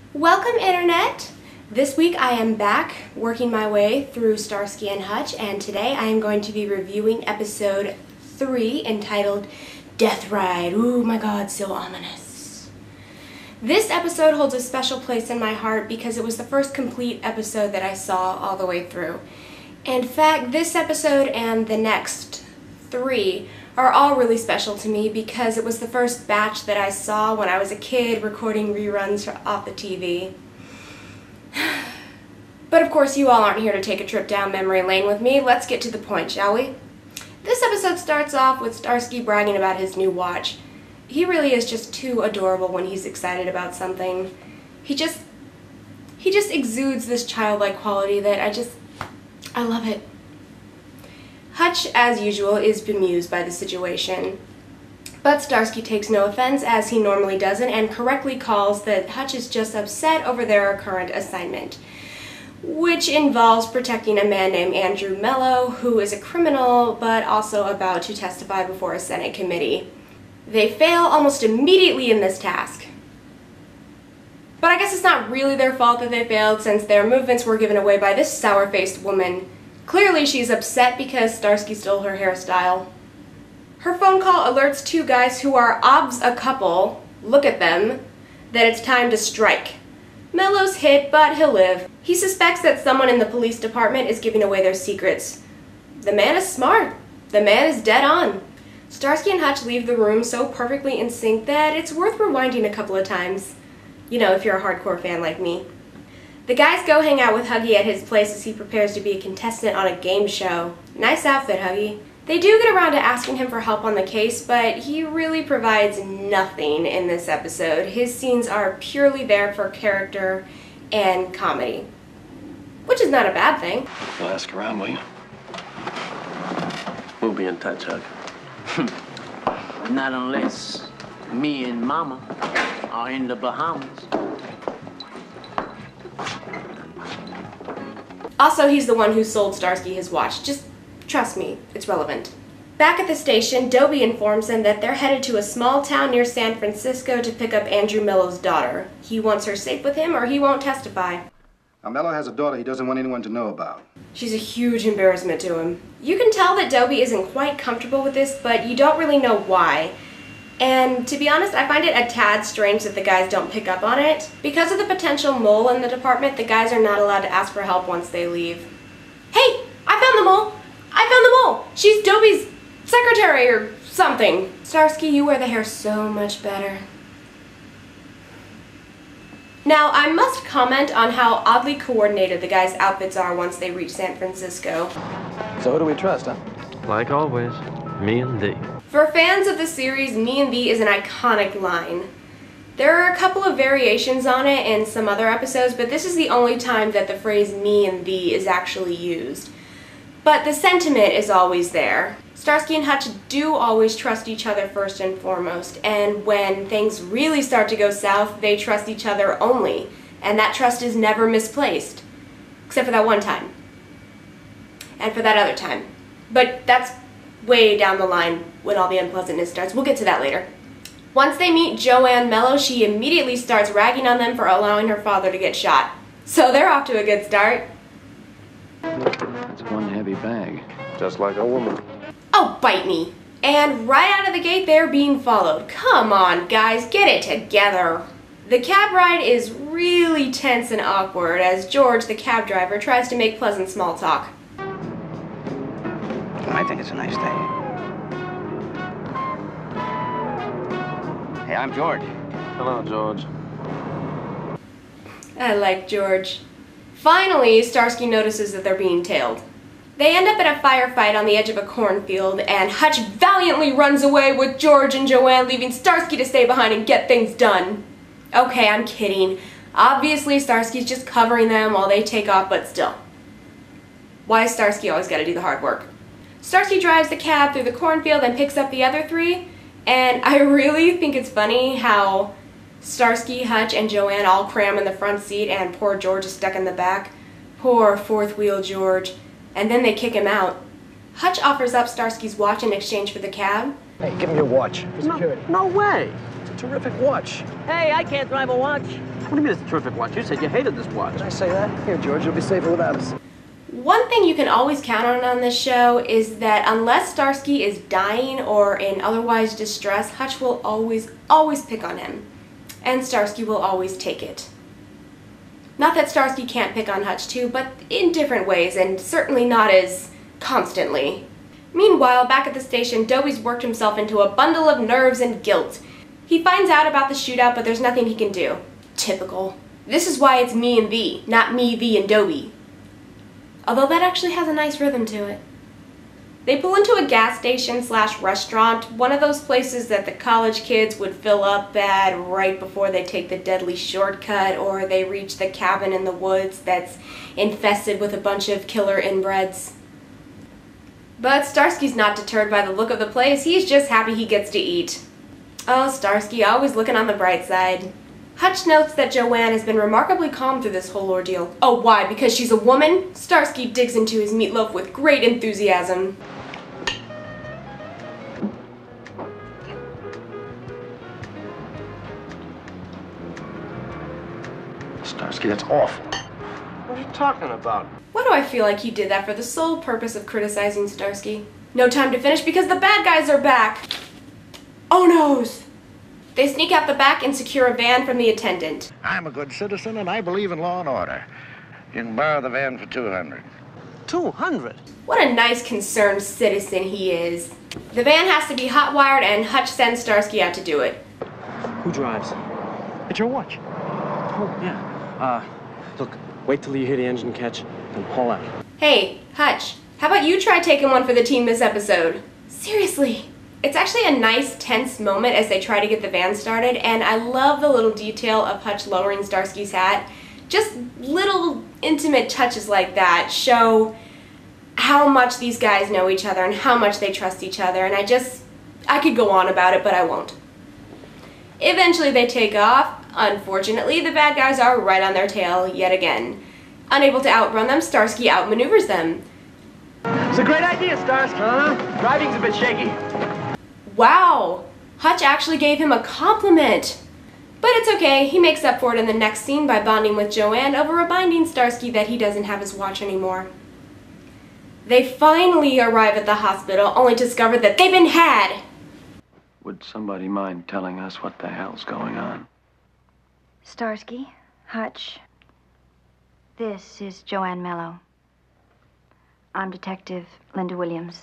Welcome, Internet! This week I am back working my way through Starsky and Hutch, and today I am going to be reviewing episode 3 entitled Death Ride. Ooh my god, so ominous. This episode holds a special place in my heart because it was the first complete episode that I saw all the way through. In fact, this episode and the next 3 are all really special to me because it was the first batch that I saw when I was a kid recording reruns off the TV. But of course you all aren't here to take a trip down memory lane with me. Let's get to the point, shall we? This episode starts off with Starsky bragging about his new watch. He really is just too adorable when he's excited about something. He just exudes this childlike quality that I love it. Hutch, as usual, is bemused by the situation. But Starsky takes no offense, as he normally doesn't, and correctly calls that Hutch is just upset over their current assignment, which involves protecting a man named Andrew Mello, who is a criminal, but also about to testify before a Senate committee. They fail almost immediately in this task. But I guess it's not really their fault that they failed, since their movements were given away by this sour-faced woman. Clearly she's upset because Starsky stole her hairstyle. Her phone call alerts 2 guys who are obs a couple, look at them, that it's time to strike. Mello's hit, but he'll live. He suspects that someone in the police department is giving away their secrets. The man is smart. The man is dead on. Starsky and Hutch leave the room so perfectly in sync that it's worth rewinding a couple of times. You know, if you're a hardcore fan like me. The guys go hang out with Huggy at his place as he prepares to be a contestant on a game show. Nice outfit, Huggy. They do get around to asking him for help on the case, but he really provides nothing in this episode. His scenes are purely there for character and comedy, which is not a bad thing. You'll ask around, will you? We'll be in touch, Hug. Not unless me and Mama are in the Bahamas. Also, he's the one who sold Starsky his watch. Just trust me, it's relevant. Back at the station, Dobie informs him that they're headed to a small town near San Francisco to pick up Andrew Mello's daughter. He wants her safe with him or he won't testify. Now, Mello has a daughter he doesn't want anyone to know about. She's a huge embarrassment to him. You can tell that Dobie isn't quite comfortable with this, but you don't really know why. And to be honest, I find it a tad strange that the guys don't pick up on it. Because of the potential mole in the department, the guys are not allowed to ask for help once they leave. Hey, I found the mole! I found the mole! She's Dobie's secretary or something. Starsky, you wear the hair so much better. Now, I must comment on how oddly coordinated the guys' outfits are once they reach San Francisco. So who do we trust, huh? Like always, me and thee. For fans of the series, me and thee is an iconic line. There are a couple of variations on it in some other episodes, but this is the only time that the phrase me and thee is actually used. But the sentiment is always there. Starsky and Hutch do always trust each other first and foremost, and when things really start to go south, they trust each other only, and that trust is never misplaced. Except for that one time. And for that other time. But that's way down the line when all the unpleasantness starts. We'll get to that later. Once they meet Joanne Mello, she immediately starts ragging on them for allowing her father to get shot. So they're off to a good start. That's one heavy bag. Just like a woman. Oh, bite me. And right out of the gate, they're being followed. Come on, guys, get it together. The cab ride is really tense and awkward as George, the cab driver, tries to make pleasant small talk. I think it's a nice day. Hey, I'm George. Hello, George. I like George. Finally, Starsky notices that they're being tailed. They end up at a firefight on the edge of a cornfield, and Hutch valiantly runs away with George and Joanne, leaving Starsky to stay behind and get things done. Okay, I'm kidding. Obviously, Starsky's just covering them while they take off, but still. Why has Starsky always got to do the hard work? Starsky drives the cab through the cornfield and picks up the other 3, and I really think it's funny how Starsky, Hutch, and Joanne all cram in the front seat and poor George is stuck in the back. Poor fourth wheel George. And then they kick him out. Hutch offers up Starsky's watch in exchange for the cab. Hey, give me your watch for security. No way. It's a terrific watch. Hey, I can't drive a watch. What do you mean it's a terrific watch? You said you hated this watch. Did I say that? Here, George, you'll be safer without us. One thing you can always count on this show is that unless Starsky is dying or in otherwise distress, Hutch will always pick on him. And Starsky will always take it. Not that Starsky can't pick on Hutch too, but in different ways, and certainly not as constantly. Meanwhile, back at the station, Dobie's worked himself into a bundle of nerves and guilt. He finds out about the shootout, but there's nothing he can do. Typical. This is why it's me and thee, not me, thee, and Dobie. Although that actually has a nice rhythm to it. They pull into a gas station / restaurant, one of those places that the college kids would fill up at right before they take the deadly shortcut or they reach the cabin in the woods that's infested with a bunch of killer inbreds. But Starsky's not deterred by the look of the place, he's just happy he gets to eat. Oh, Starsky, always looking on the bright side. Hutch notes that Joanne has been remarkably calm through this whole ordeal. Oh, why? Because she's a woman? Starsky digs into his meatloaf with great enthusiasm. Starsky, that's awful. What are you talking about? Why do I feel like he did that for the sole purpose of criticizing Starsky? No time to finish because the bad guys are back! Oh noes! They sneak out the back and secure a van from the attendant. I'm a good citizen and I believe in law and order. You can borrow the van for $200. 200? What a nice, concerned citizen he is. The van has to be hot-wired and Hutch sends Starsky out to do it. Who drives? It's your watch. Oh, yeah. Look, wait till you hear the engine catch, then haul out. Hey, Hutch, how about you try taking one for the team this episode? Seriously. It's actually a nice, tense moment as they try to get the van started, and I love the little detail of Hutch lowering Starsky's hat. Just little intimate touches like that show how much these guys know each other and how much they trust each other, and I could go on about it, but I won't. Eventually they take off. Unfortunately, the bad guys are right on their tail yet again. Unable to outrun them, Starsky outmaneuvers them. It's a great idea, Starsky. Driving's a bit shaky. Wow! Hutch actually gave him a compliment. But it's okay, he makes up for it in the next scene by bonding with Joanne over reminding Starsky that he doesn't have his watch anymore. They finally arrive at the hospital, only to discover that they've been had! Would somebody mind telling us what the hell's going on? Starsky, Hutch, this is Joanne Mello. I'm Detective Linda Williams.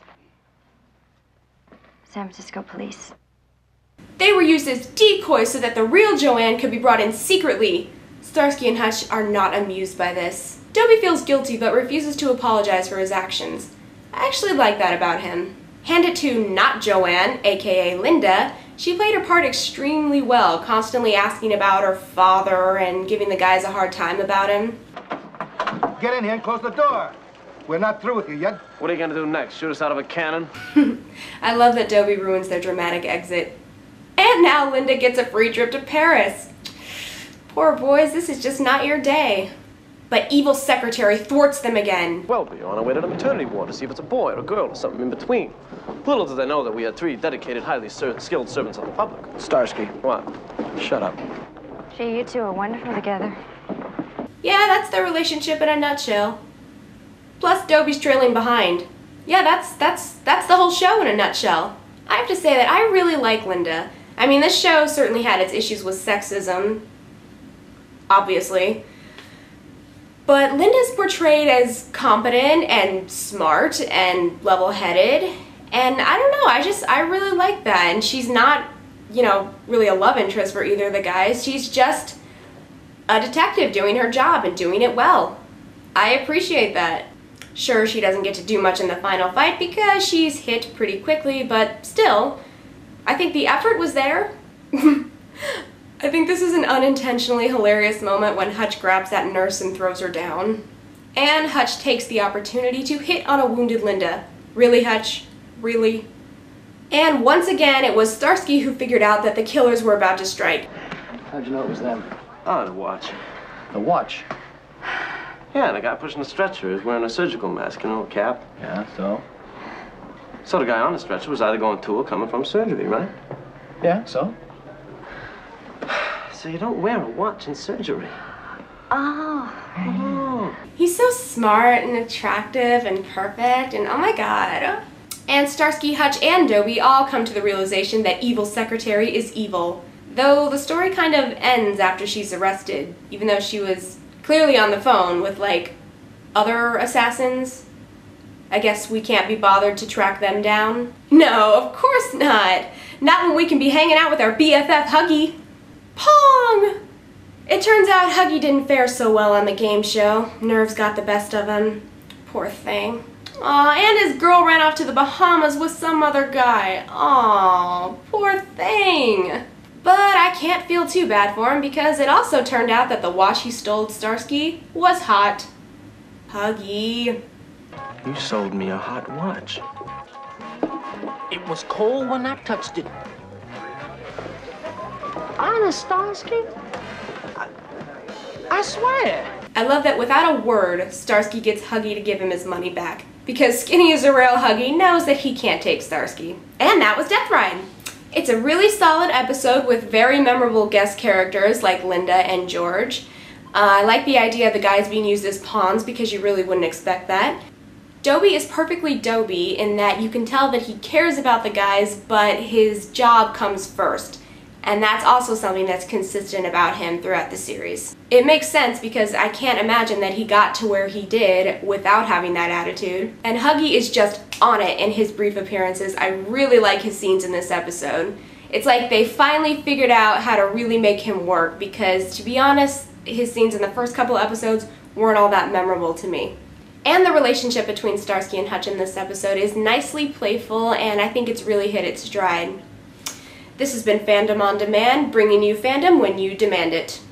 San Francisco Police. They were used as decoys so that the real Joanne could be brought in secretly. Starsky and Hutch are not amused by this. Dobie feels guilty but refuses to apologize for his actions. I actually like that about him. Hand it to not Joanne, aka Linda. She played her part extremely well, constantly asking about her father and giving the guys a hard time about him. Get in here and close the door. We're not through with you yet. What are you gonna do next? Shoot us out of a cannon? I love that Dobie ruins their dramatic exit. And now Linda gets a free trip to Paris. Poor boys, this is just not your day. But evil secretary thwarts them again. Well, we're on our way to the maternity ward to see if it's a boy or a girl or something in between. Little did they know that we had 3 dedicated, highly skilled servants of the public. Starsky, What? shut up. Gee, you two are wonderful together. Yeah, that's their relationship in a nutshell. Plus, Dobie's trailing behind. Yeah, that's the whole show in a nutshell. I have to say that I really like Linda. I mean, this show certainly had its issues with sexism, obviously. But Linda's portrayed as competent and smart and level-headed. And I don't know, I really like that. And she's not, you know, really a love interest for either of the guys. She's just a detective doing her job and doing it well. I appreciate that. Sure, she doesn't get to do much in the final fight because she's hit pretty quickly, but still, I think the effort was there. I think this is an unintentionally hilarious moment when Hutch grabs that nurse and throws her down. And Hutch takes the opportunity to hit on a wounded Linda. Really, Hutch? Really? And once again, it was Starsky who figured out that the killers were about to strike. How'd you know it was them? Oh, the watch. The watch? Yeah, the guy pushing the stretcher is wearing a surgical mask, you know, a cap. Yeah, so? So the guy on the stretcher was either going to or coming from surgery, right? Yeah, so? So you don't wear a watch in surgery. Oh. He's so smart and attractive and perfect, and oh my god. And Starsky, Hutch, and Dobie all come to the realization that evil secretary is evil. Though the story kind of ends after she's arrested, even though she was clearly on the phone with, like, other assassins. I guess we can't be bothered to track them down. No, of course not. Not when we can be hanging out with our BFF Huggy. Pong! It turns out Huggy didn't fare so well on the game show. Nerves got the best of him. Poor thing. Aw, and his girl ran off to the Bahamas with some other guy. Aw, poor thing. But I can't feel too bad for him because it also turned out that the watch he stole Starsky was hot. Huggy. You sold me a hot watch. It was cold when I touched it. Honest, Starsky? I swear. I love that without a word, Starsky gets Huggy to give him his money back. Because Skinny as a rail Huggy knows that he can't take Starsky. And that was Death Ride. It's a really solid episode with very memorable guest characters like Linda and George. I like the idea of the guys being used as pawns because you really wouldn't expect that. Dobie is perfectly Dobie in that you can tell that he cares about the guys, but his job comes first. And that's also something that's consistent about him throughout the series. It makes sense because I can't imagine that he got to where he did without having that attitude. And Huggy is just on it in his brief appearances. I really like his scenes in this episode. It's like they finally figured out how to really make him work because, to be honest, his scenes in the first couple episodes weren't all that memorable to me. And the relationship between Starsky and Hutch in this episode is nicely playful, and I think it's really hit its stride. This has been Fandom on Demand, bringing you fandom when you demand it.